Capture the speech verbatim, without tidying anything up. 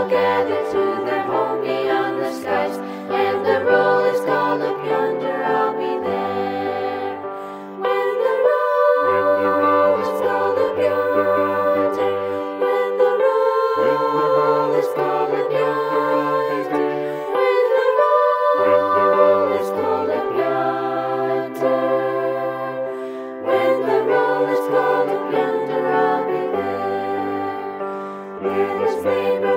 gather to their home beyond the skies. And the roll is called up yonder, I'll be there. When the roll is called up yonder, when the roll is called up yonder, when the roll is called up yonder, when the roll is called up yonder, I'll be there. Let us name